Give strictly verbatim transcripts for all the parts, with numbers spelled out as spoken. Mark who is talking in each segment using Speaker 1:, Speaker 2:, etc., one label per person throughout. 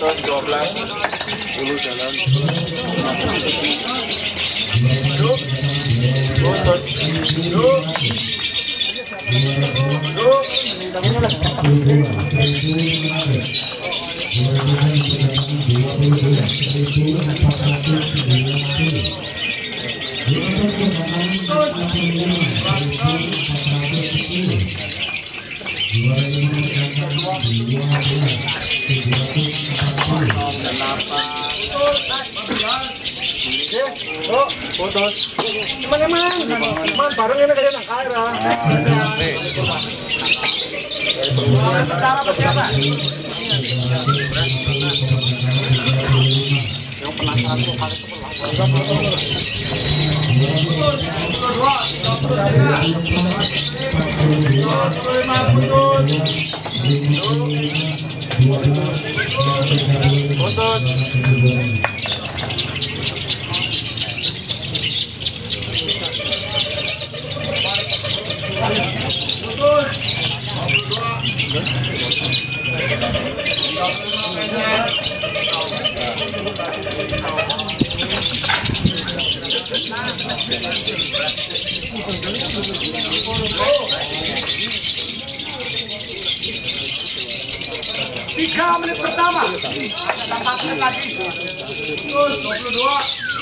Speaker 1: putus dua belas. Dulu jalan. Duduk. Putus. Duduk. Duduk. Putus. Teman-teman, teman bareng ini kalian nak kira. Pertama siapa? Yang penasaran tuh kali tiga menit pertama, empat menit lagi. Terus dua puluh dua.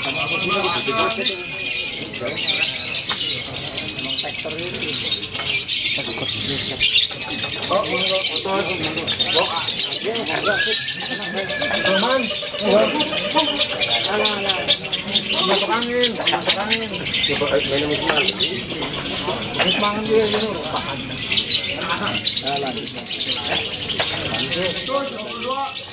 Speaker 1: Oh, teman, masuk angin, masuk angin. Coba mainan Wisman. Wisman dia ini rupakan. Jalan. Terus dua puluh dua.